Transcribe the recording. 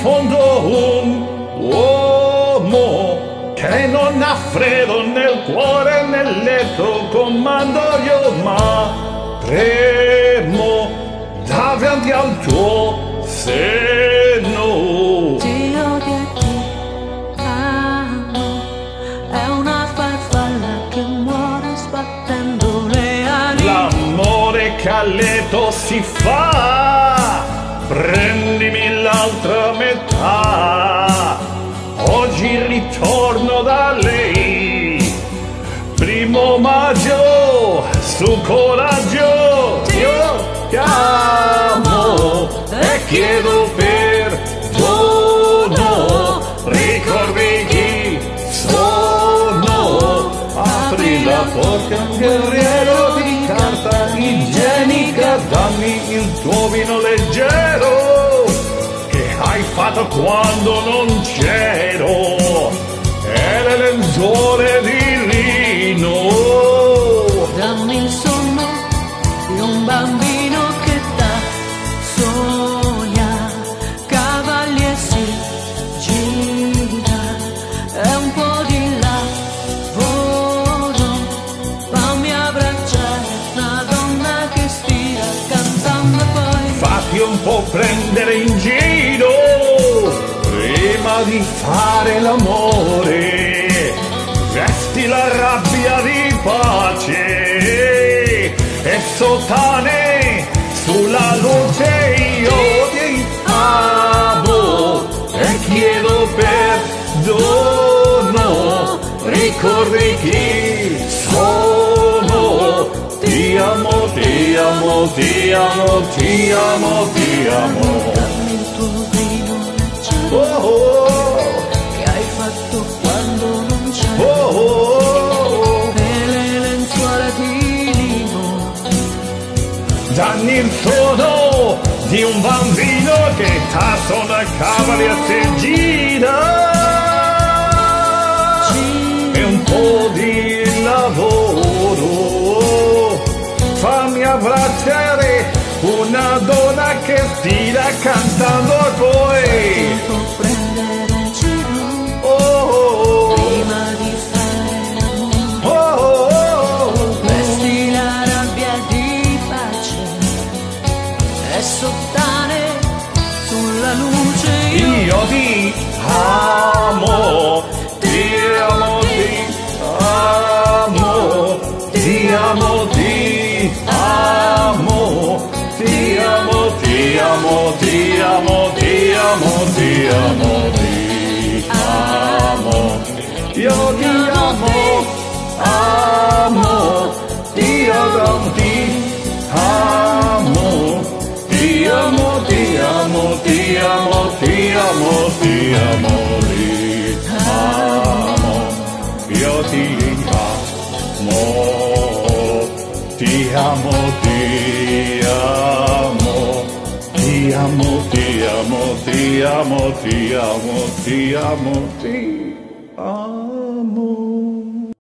fondo un uomo che non ha freddo nel cuore e nel letto, comando io, ma tremo davanti al tuo seno. Ti odio e ti amo, è una farfalla che muore sbattendo le ali. L'amore che a letto si fa, prendimi l'altra metà. Oggi ritorno da lei, 1° maggio, su coraggio. Io ti amo e chiedo perdono, ricordi chi sono. Apri la porta, un guerriero di carta igienica, dammi il tuo vino leggero che hai fatto quando non c'ero, e le lenzuole di lino. Dammi il sonno di un bambino che da sogna, cavalli e si gira, è un po' di lavoro, fammi abbracciare una donna che stia cantando e poi Fatti un po' prendere in giro prima di fare l'amore. Vesti la rabbia di pace e sottane sulla luce. Io ti amo e chiedo perdono, ricordi chi sono. Ti amo, ti amo, ti amo, ti amo, ti amo. dammi il tuo vino leggero Oh, oh, che hai fatto quando non c'è, oh, oh. e le lenzuola di lino. Danni il suono di un bambino che suona cavalli e si gira, e un po' di lavoro, fammi abbracciare una donna che stila cantando a voi. Può prendere in giro Oh, oh, prima di fare l'amore. oh, oh, oh. Vesti la rabbia di pace e sottane sulla luce. Io ti amo, ti amo, ti amo, ti amo, ti amo, ti amo, ti amo, ti amo, ti amo, ti amo, ti amo. Io ti amo, amo, ti amo, ti amo, ti amo, ti amo, ti amo, ti amo, ti amo, ti amo. Io ti amo, ti amo, ti amo, ti amo, ti amo, ti amo, ti amo, ti amo, ti amo.